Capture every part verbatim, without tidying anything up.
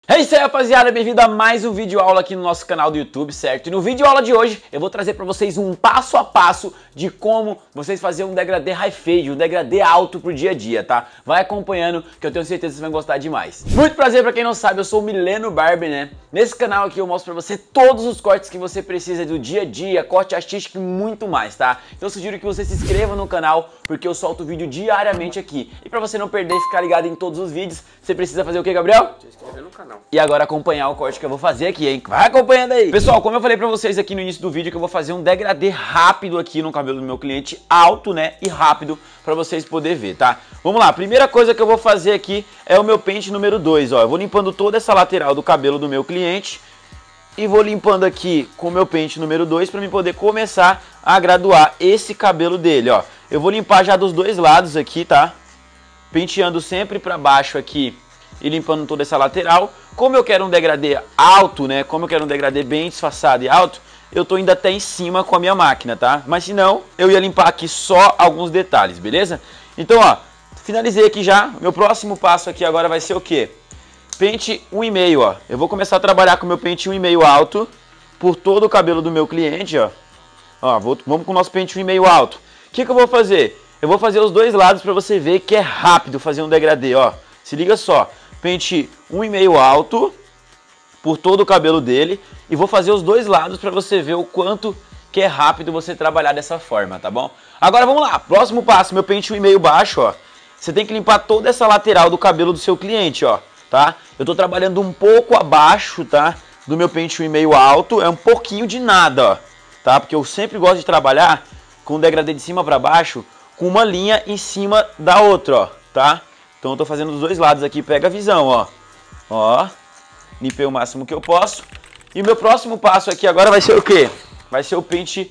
É isso aí, rapaziada, bem-vindo a mais um vídeo aula aqui no nosso canal do YouTube, certo? E no vídeo aula de hoje eu vou trazer pra vocês um passo a passo de como vocês fazerem um degradê high fade, um degradê alto pro dia a dia, tá? Vai acompanhando que eu tenho certeza que vocês vão gostar demais. Muito prazer, pra quem não sabe, eu sou o Mileno Barber, né? Nesse canal aqui eu mostro pra você todos os cortes que você precisa do dia a dia, corte artístico e muito mais, tá? Então eu sugiro que você se inscreva no canal, porque eu solto vídeo diariamente aqui. E pra você não perder e ficar ligado em todos os vídeos, você precisa fazer o que, Gabriel? Se inscrever no canal. E agora acompanhar o corte que eu vou fazer aqui, hein? Vai acompanhando aí. Pessoal, como eu falei pra vocês aqui no início do vídeo, que eu vou fazer um degradê rápido aqui no cabelo do meu cliente, alto, né? E rápido, pra vocês poderem ver, tá? Vamos lá, a primeira coisa que eu vou fazer aqui é o meu pente número dois, ó. Eu vou limpando toda essa lateral do cabelo do meu cliente e vou limpando aqui com o meu pente número dois pra mim poder começar a graduar esse cabelo dele, ó. Eu vou limpar já dos dois lados aqui, tá? Penteando sempre pra baixo aqui e limpando toda essa lateral. Como eu quero um degradê alto, né? Como eu quero um degradê bem disfarçado e alto, eu tô indo até em cima com a minha máquina, tá? Mas se não, eu ia limpar aqui só alguns detalhes, beleza? Então, ó, finalizei aqui já. Meu próximo passo aqui agora vai ser o quê? Pente um e meio, ó. Eu vou começar a trabalhar com o meu pente um e meio alto por todo o cabelo do meu cliente, ó. Ó, vou, vamos com o nosso pente um e meio alto. O que que eu vou fazer? Eu vou fazer os dois lados pra você ver que é rápido fazer um degradê, ó. Se liga só. Pente um e meio alto por todo o cabelo dele e vou fazer os dois lados para você ver o quanto que é rápido você trabalhar dessa forma, tá bom? Agora vamos lá, próximo passo, meu pente um e meio baixo, ó. Você tem que limpar toda essa lateral do cabelo do seu cliente, ó, tá? Eu tô trabalhando um pouco abaixo, tá? Do meu pente um e meio alto, é um pouquinho de nada, ó, tá? Porque eu sempre gosto de trabalhar com o degradê de cima para baixo com uma linha em cima da outra, ó, tá? Então eu tô fazendo dos dois lados aqui, pega a visão, ó. Ó, limpei o máximo que eu posso. E o meu próximo passo aqui agora vai ser o quê? Vai ser o pente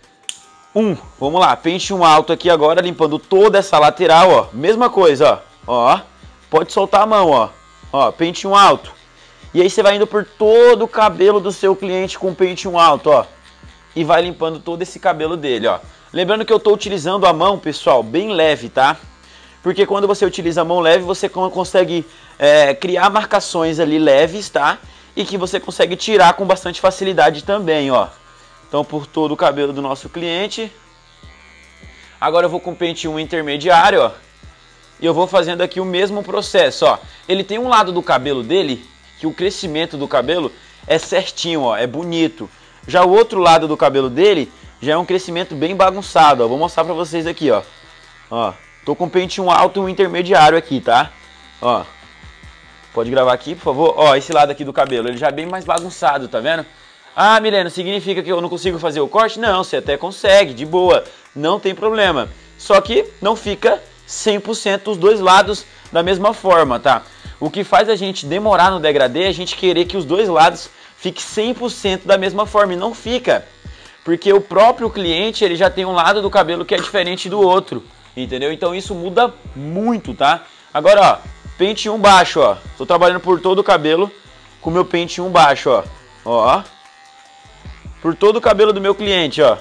um. Vamos lá, pente um alto aqui agora, limpando toda essa lateral, ó. Mesma coisa, ó. Ó, pode soltar a mão, ó. Ó, pente um alto. E aí você vai indo por todo o cabelo do seu cliente com pente um alto, ó. E vai limpando todo esse cabelo dele, ó. Lembrando que eu tô utilizando a mão, pessoal, bem leve, tá? Porque quando você utiliza a mão leve, você consegue é, criar marcações ali leves, tá? E que você consegue tirar com bastante facilidade também, ó. Então, por todo o cabelo do nosso cliente. Agora eu vou com o pente um intermediário, ó. E eu vou fazendo aqui o mesmo processo, ó. Ele tem um lado do cabelo dele, que o crescimento do cabelo é certinho, ó. É bonito. Já o outro lado do cabelo dele, já é um crescimento bem bagunçado, ó. Vou mostrar pra vocês aqui, ó. Ó. Tô com pente um alto e um intermediário aqui, tá? Ó. Pode gravar aqui, por favor? Ó, esse lado aqui do cabelo, ele já é bem mais bagunçado, tá vendo? Ah, Mileno, significa que eu não consigo fazer o corte? Não, você até consegue, de boa. Não tem problema. Só que não fica cem por cento os dois lados da mesma forma, tá? O que faz a gente demorar no degradê é a gente querer que os dois lados fiquem cem por cento da mesma forma. E não fica. Porque o próprio cliente, ele já tem um lado do cabelo que é diferente do outro. Entendeu? Então isso muda muito, tá? Agora, ó, pente um baixo, ó. Tô trabalhando por todo o cabelo com o meu pente um baixo, ó. Ó. Por todo o cabelo do meu cliente, ó.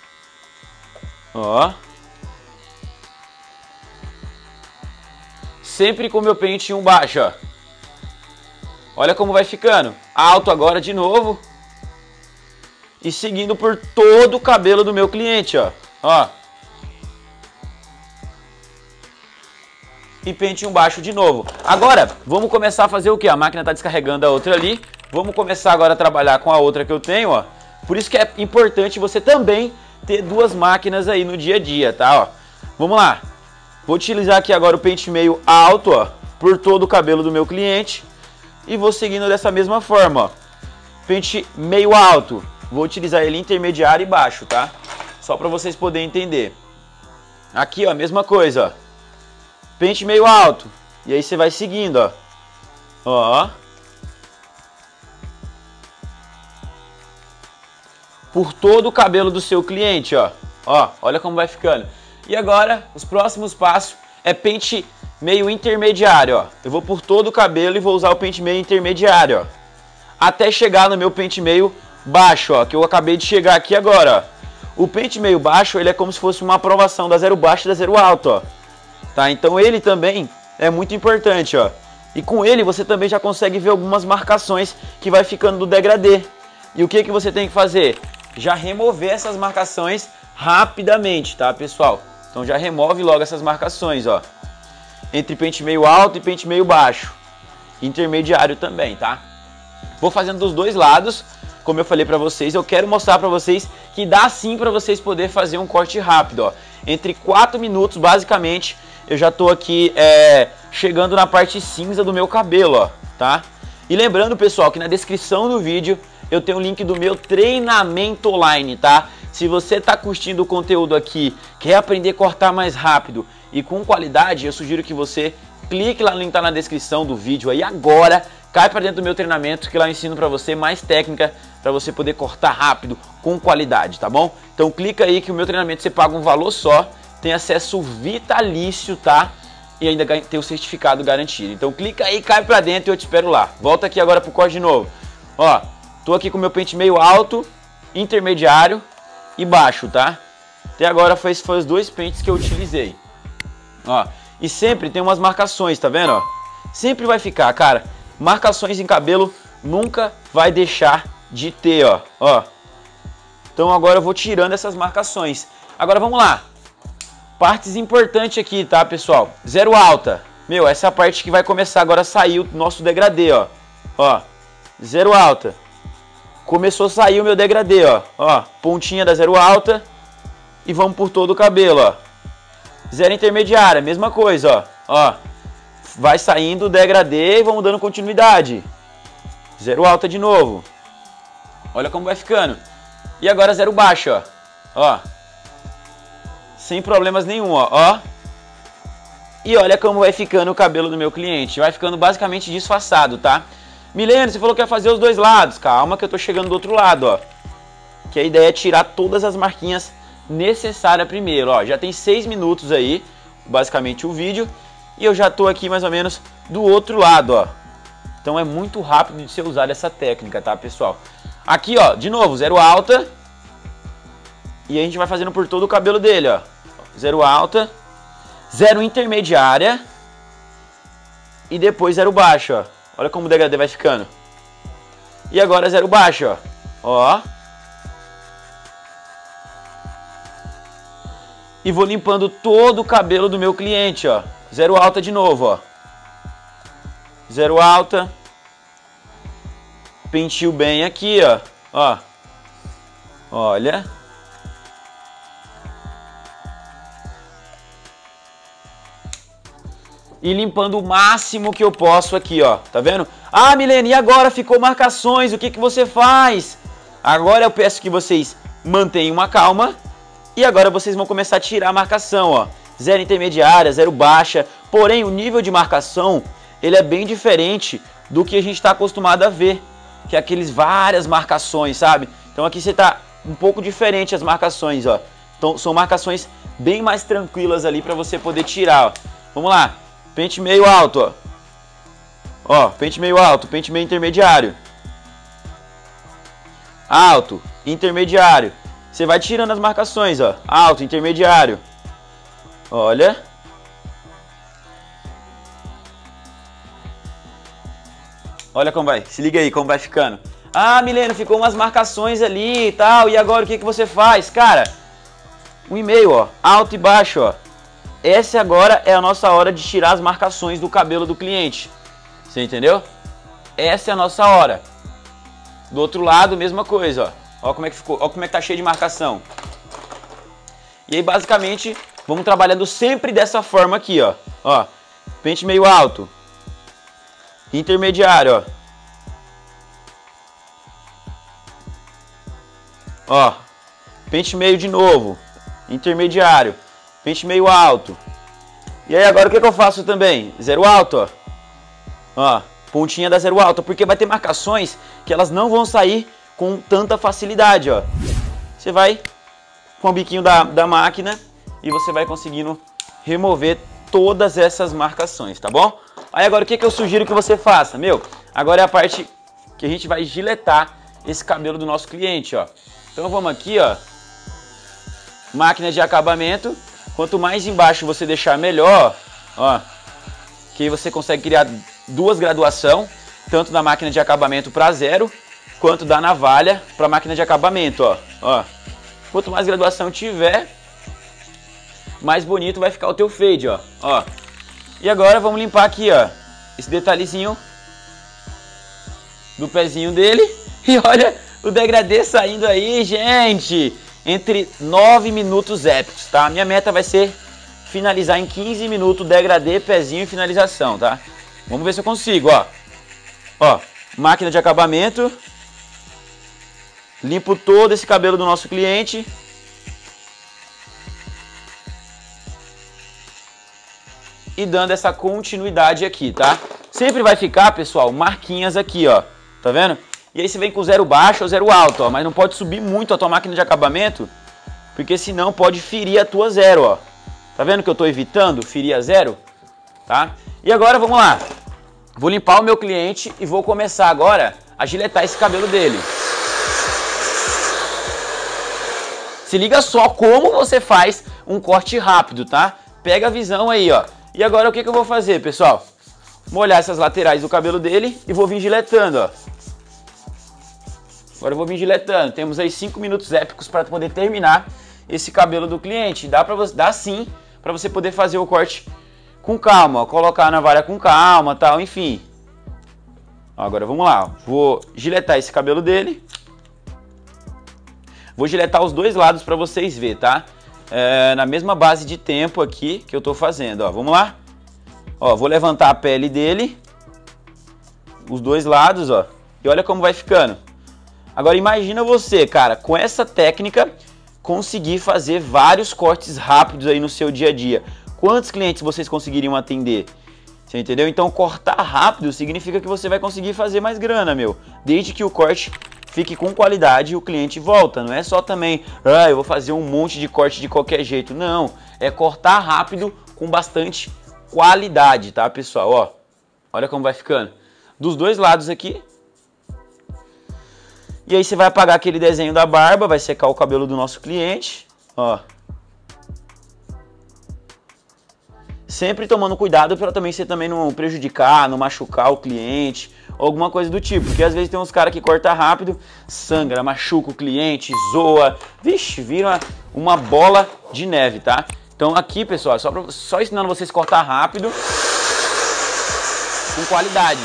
Ó. Sempre com o meu pente um baixo, ó. Olha como vai ficando. Alto agora de novo. E seguindo por todo o cabelo do meu cliente, ó. Ó. E pente um baixo de novo. Agora, vamos começar a fazer o que? A máquina está descarregando a outra ali. Vamos começar agora a trabalhar com a outra que eu tenho, ó. Por isso que é importante você também ter duas máquinas aí no dia a dia, tá? Ó. Vamos lá. Vou utilizar aqui agora o pente meio alto, ó, por todo o cabelo do meu cliente. E vou seguindo dessa mesma forma, ó. Pente meio alto. Vou utilizar ele intermediário e baixo, tá? Só para vocês poderem entender. Aqui, ó, a mesma coisa, ó. Pente meio alto. E aí você vai seguindo, ó. Ó. Por todo o cabelo do seu cliente, ó. Ó, olha como vai ficando. E agora, os próximos passos é pente meio intermediário, ó. Eu vou por todo o cabelo e vou usar o pente meio intermediário, ó. Até chegar no meu pente meio baixo, ó. Que eu acabei de chegar aqui agora, ó. O pente meio baixo, ele é como se fosse uma aprovação da zero baixo e da zero alto, ó. Tá? Então ele também é muito importante, ó. E com ele você também já consegue ver algumas marcações que vai ficando do degradê. E o que, que você tem que fazer? Já remover essas marcações rapidamente, tá, pessoal? Então já remove logo essas marcações, ó. Entre pente meio alto e pente meio baixo. Intermediário também, tá? Vou fazendo dos dois lados, como eu falei pra vocês. Eu quero mostrar pra vocês que dá sim pra vocês poderem fazer um corte rápido, ó. Entre quatro minutos, basicamente, eu já tô aqui é, chegando na parte cinza do meu cabelo, ó, tá? E lembrando, pessoal, que na descrição do vídeo eu tenho o link do meu treinamento online, tá? Se você tá curtindo o conteúdo aqui, quer aprender a cortar mais rápido e com qualidade, eu sugiro que você clique lá no link que tá na descrição do vídeo aí agora, cai para dentro do meu treinamento que lá eu ensino para você mais técnica para você poder cortar rápido com qualidade, tá bom? Então clica aí que o meu treinamento você paga um valor só, tem acesso vitalício, tá? E ainda tem o certificado garantido. Então clica aí, cai para dentro e eu te espero lá. Volta aqui agora pro corte de novo. Ó, tô aqui com o meu pente meio alto, intermediário e baixo, tá? Até agora foi, foi os dois pentes que eu utilizei. Ó, e sempre tem umas marcações, tá vendo? Ó, sempre vai ficar, cara. Marcações em cabelo nunca vai deixar de ter, ó. Ó. Então agora eu vou tirando essas marcações. Agora vamos lá. Partes importantes aqui, tá, pessoal? Zero alta. Meu, essa é a parte que vai começar agora a sair o nosso degradê, ó. Ó. Zero alta. Começou a sair o meu degradê, ó. Ó. Pontinha da zero alta. E vamos por todo o cabelo, ó. Zero intermediária, mesma coisa, ó. Ó. Vai saindo o degradê e vamos dando continuidade. Zero alta de novo. Olha como vai ficando. E agora zero baixo, ó. Ó. Sem problemas nenhum, ó. Ó. E olha como vai ficando o cabelo do meu cliente. Vai ficando basicamente disfarçado, tá? Milene, você falou que ia fazer os dois lados. Calma que eu tô chegando do outro lado, ó. Que a ideia é tirar todas as marquinhas necessárias primeiro, ó. Já tem seis minutos aí, basicamente o vídeo. E eu já tô aqui mais ou menos do outro lado, ó. Então é muito rápido de ser usada essa técnica, tá, pessoal? Aqui, ó, de novo, zero alta. E a gente vai fazendo por todo o cabelo dele, ó. Zero alta. Zero intermediária. E depois zero baixo, ó. Olha como o degradê vai ficando. E agora zero baixo, ó. Ó. E vou limpando todo o cabelo do meu cliente, ó. Zero alta de novo, ó. Zero alta. Pentio bem aqui, ó. Ó. Olha. E limpando o máximo que eu posso aqui, ó. Tá vendo? Ah, Milene, e agora ficou marcações, o que que você faz? Agora eu peço que vocês mantenham uma calma. E agora vocês vão começar a tirar a marcação, ó. Zero intermediária, zero baixa. Porém, o nível de marcação, ele é bem diferente do que a gente está acostumado a ver. Que é aqueles várias marcações, sabe? Então aqui você tá um pouco diferente as marcações, ó. Então são marcações bem mais tranquilas ali para você poder tirar, ó. Vamos lá. Pente meio alto, ó. Ó, pente meio alto, pente meio intermediário. Alto, intermediário. Você vai tirando as marcações, ó. Alto, intermediário. Olha. Olha como vai. Se liga aí como vai ficando. Ah, Milene, ficou umas marcações ali e tal. E agora o que que você faz? Cara, um e-mail, ó. Alto e baixo, ó. Essa agora é a nossa hora de tirar as marcações do cabelo do cliente. Você entendeu? Essa é a nossa hora. Do outro lado, mesma coisa, ó. Ó como é que ficou. Ó como é que tá cheio de marcação. E aí, basicamente, vamos trabalhando sempre dessa forma aqui, ó. Ó. Pente meio alto. Intermediário, ó. Ó. Pente meio de novo. Intermediário. Pente meio alto. E aí agora o que, que eu faço também? Zero alto, ó. Ó, pontinha da zero alta. Porque vai ter marcações que elas não vão sair com tanta facilidade, ó. Você vai com o biquinho da, da máquina e você vai conseguindo remover todas essas marcações, tá bom? Aí agora o que, que eu sugiro que você faça? Meu, agora é a parte que a gente vai giletar esse cabelo do nosso cliente, ó. Então vamos aqui, ó. Máquina de acabamento. Quanto mais embaixo você deixar, melhor, ó. Que aí você consegue criar duas graduações, tanto da máquina de acabamento para zero, quanto da navalha para máquina de acabamento, ó. Ó. Quanto mais graduação tiver, mais bonito vai ficar o teu fade, ó. Ó. E agora vamos limpar aqui, ó, esse detalhezinho do pezinho dele. E olha o degradê saindo aí, gente, entre nove minutos épicos, tá? Minha meta vai ser finalizar em quinze minutos degradê, pezinho e finalização, tá? Vamos ver se eu consigo, ó. Ó, máquina de acabamento. Limpo todo esse cabelo do nosso cliente. E dando essa continuidade aqui, tá? Sempre vai ficar, pessoal, marquinhas aqui, ó. Tá vendo? E aí você vem com zero baixo ou zero alto, ó. Mas não pode subir muito a tua máquina de acabamento, porque senão pode ferir a tua zero, ó. Tá vendo que eu tô evitando ferir a zero? Tá? E agora vamos lá. Vou limpar o meu cliente e vou começar agora a giletar esse cabelo dele. Se liga só como você faz um corte rápido, tá? Pega a visão aí, ó. E agora o que que eu vou fazer, pessoal? Molhar essas laterais do cabelo dele e vou vir giletando, ó. Agora eu vou vir giletando. Temos aí cinco minutos épicos para poder terminar esse cabelo do cliente. Dá, pra você, dá sim para você poder fazer o corte com calma, ó. Colocar na navalha com calma, tal, enfim. Agora vamos lá, ó. Vou giletar esse cabelo dele. Vou giletar os dois lados para vocês verem, tá? É, na mesma base de tempo aqui que eu tô fazendo, ó. Vamos lá? Ó, vou levantar a pele dele. Os dois lados, ó. E olha como vai ficando. Agora imagina você, cara, com essa técnica, conseguir fazer vários cortes rápidos aí no seu dia a dia. Quantos clientes vocês conseguiriam atender? Você entendeu? Então cortar rápido significa que você vai conseguir fazer mais grana, meu. Desde que o corte fique com qualidade e o cliente volta. Não é só também, ah, eu vou fazer um monte de corte de qualquer jeito. Não, é cortar rápido com bastante qualidade, tá, pessoal? Ó, olha como vai ficando. Dos dois lados aqui. E aí você vai apagar aquele desenho da barba, vai secar o cabelo do nosso cliente, ó. Sempre tomando cuidado para também você também não prejudicar, não machucar o cliente, alguma coisa do tipo. Porque às vezes tem uns caras que cortam rápido, sangra, machuca o cliente, zoa. Vixe, vira uma bola de neve, tá? Então aqui, pessoal, só, pra, só ensinando vocês a cortar rápido, com qualidade.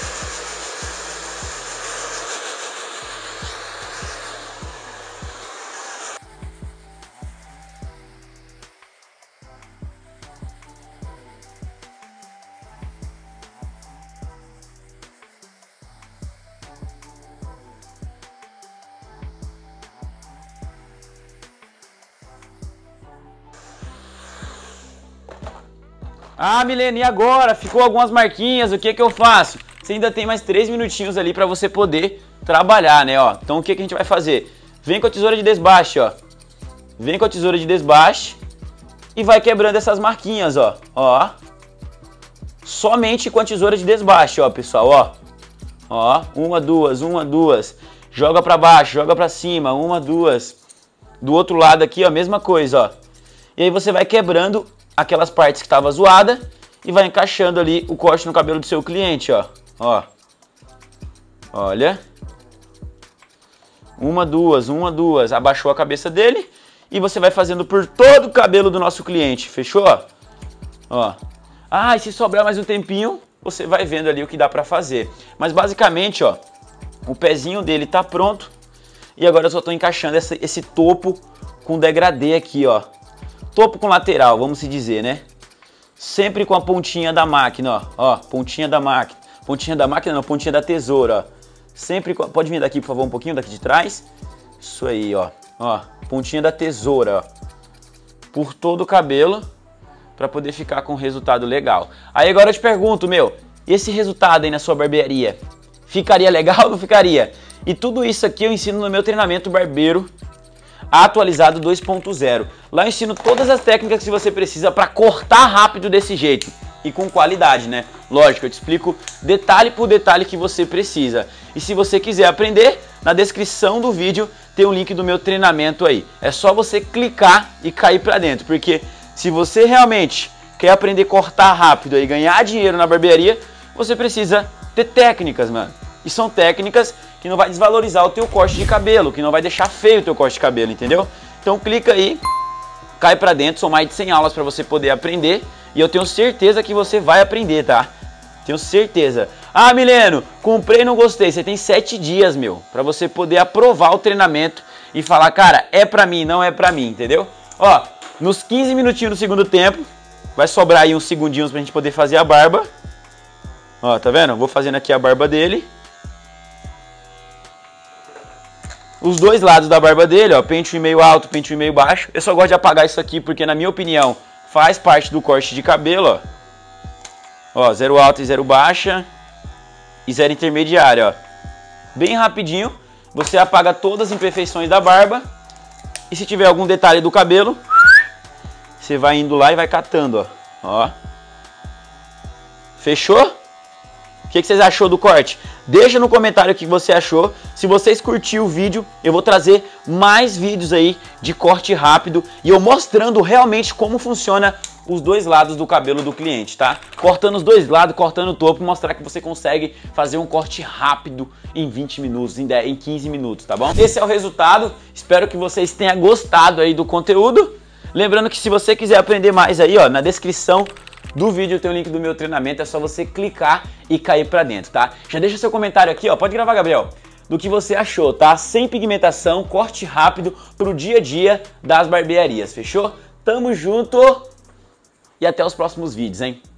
Ah, Milene, e agora? Ficou algumas marquinhas, o que que eu faço? Você ainda tem mais três minutinhos ali para você poder trabalhar, né, ó. Então o que que a gente vai fazer? Vem com a tesoura de desbaste, ó. Vem com a tesoura de desbaste e vai quebrando essas marquinhas, ó. Ó. Somente com a tesoura de desbaste, ó, pessoal, ó. Ó, uma, duas, uma, duas. Joga para baixo, joga para cima, uma, duas. Do outro lado aqui, ó, mesma coisa, ó. E aí você vai quebrando aquelas partes que tava zoada e vai encaixando ali o corte no cabelo do seu cliente, ó. Ó. Olha. Uma, duas, uma, duas. Abaixou a cabeça dele e você vai fazendo por todo o cabelo do nosso cliente. Fechou? Ó. Ah, e se sobrar mais um tempinho, você vai vendo ali o que dá pra fazer. Mas basicamente, ó, o pezinho dele tá pronto. E agora eu só tô encaixando essa, esse topo com degradê aqui, ó. Topo com lateral, vamos se dizer, né? Sempre com a pontinha da máquina, ó. Ó, pontinha da máquina. Pontinha da máquina não, pontinha da tesoura, ó. Sempre com... Pode vir daqui, por favor, um pouquinho daqui de trás. Isso aí, ó. Ó, pontinha da tesoura, ó. Por todo o cabelo, pra poder ficar com um resultado legal. Aí agora eu te pergunto, meu, esse resultado aí na sua barbearia, ficaria legal ou não ficaria? E tudo isso aqui eu ensino no meu treinamento barbeiro atualizado dois ponto zero. Lá eu ensino todas as técnicas que você precisa para cortar rápido desse jeito e com qualidade, né? Lógico, eu te explico detalhe por detalhe que você precisa. E se você quiser aprender, na descrição do vídeo tem o link do meu treinamento aí. É só você clicar e cair para dentro, porque se você realmente quer aprender a cortar rápido e ganhar dinheiro na barbearia, você precisa ter técnicas, mano. E são técnicas que não vai desvalorizar o teu corte de cabelo, que não vai deixar feio o teu corte de cabelo, entendeu? Então clica aí, cai pra dentro, são mais de cem aulas para você poder aprender. E eu tenho certeza que você vai aprender, tá? Tenho certeza. Ah, Mileno, comprei e não gostei. Você tem sete dias, meu, pra você poder aprovar o treinamento e falar, cara, é pra mim, não é pra mim, entendeu? Ó, nos quinze minutinhos do segundo tempo, vai sobrar aí uns segundinhos pra gente poder fazer a barba. Ó, tá vendo? Vou fazendo aqui a barba dele. Os dois lados da barba dele, ó, pente e meio alto, pente e meio baixo. Eu só gosto de apagar isso aqui porque, na minha opinião, faz parte do corte de cabelo, ó. Ó, zero alta e zero baixa e zero intermediária, ó. Bem rapidinho, você apaga todas as imperfeições da barba. E se tiver algum detalhe do cabelo, você vai indo lá e vai catando, ó. Ó. Fechou? O que, que vocês achou do corte? Deixa no comentário o que você achou. Se vocês curtiram o vídeo, eu vou trazer mais vídeos aí de corte rápido e eu mostrando realmente como funciona os dois lados do cabelo do cliente, tá? Cortando os dois lados, cortando o topo, mostrar que você consegue fazer um corte rápido em vinte minutos, em, dez, em quinze minutos, tá bom? Esse é o resultado. Espero que vocês tenham gostado aí do conteúdo. Lembrando que se você quiser aprender mais aí, ó, na descrição do vídeo tem o link do meu treinamento, é só você clicar e cair pra dentro, tá? Já deixa seu comentário aqui, ó, pode gravar, Gabriel, do que você achou, tá? Sem pigmentação, corte rápido pro dia a dia das barbearias, fechou? Tamo junto e até os próximos vídeos, hein?